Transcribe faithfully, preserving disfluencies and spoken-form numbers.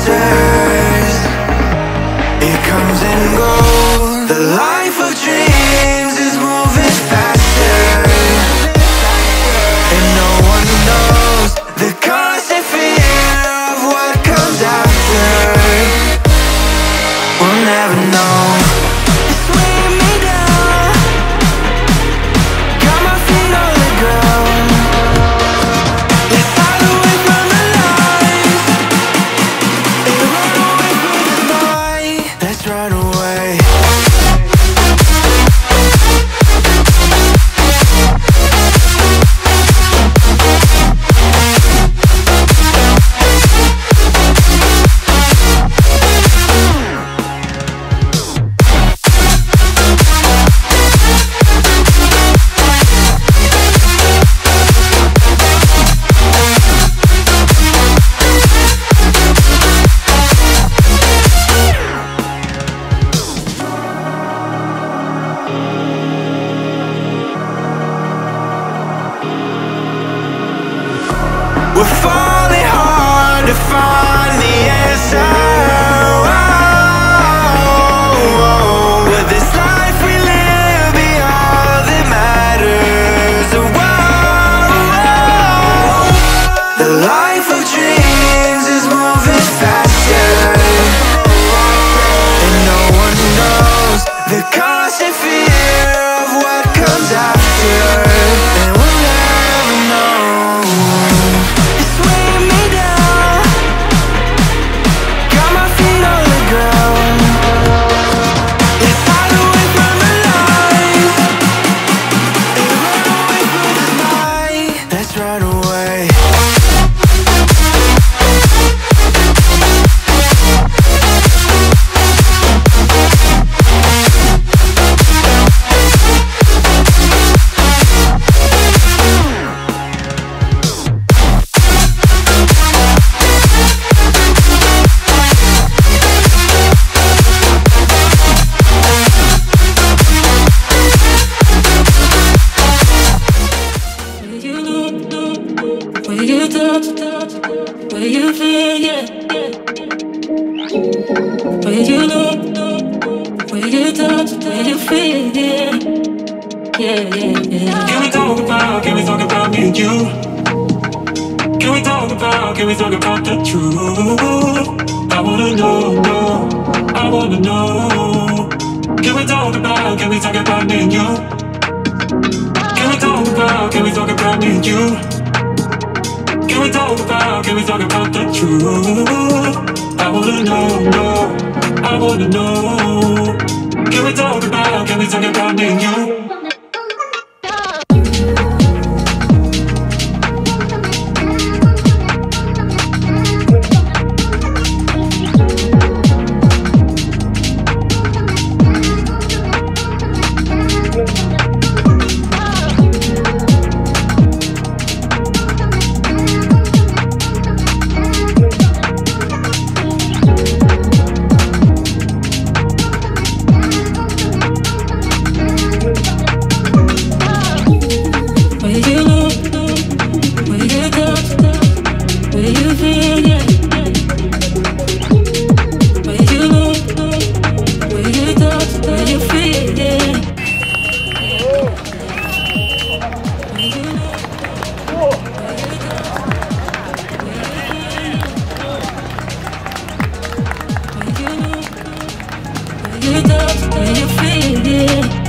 answers. It comes and goes. The life of dreams is moving faster, and no one knows the constant fear of what comes after. We'll never know. It's weighing me down, got my feet on the ground. Let's hide away from the lies and run away from the night. Let's run away. We're falling hard to find the answer. Oh, with this life we live, be all that matters. Oh, the life of dreams is moving faster, and no one knows the constant fear of what comes after. And we'll never know. It's weighing me down, got my feet on the ground. Let's hide away from the lies and run away from the night. Let's run away. Where you touch, where you feel, yeah. Where you look, where you touch, where you feel, yeah. Yeah, yeah, yeah. Can we talk about, can we talk about me and you? Can we talk about, can we talk about the truth? I wanna know, know, I wanna know. Can we talk about, can we talk about me and you? Can we talk about, can we talk about me and you? Can we talk about, can we talk about the truth? I wanna know, know, I wanna know. Can we talk about, can we talk about me and you? You touch, where you feel, yeah.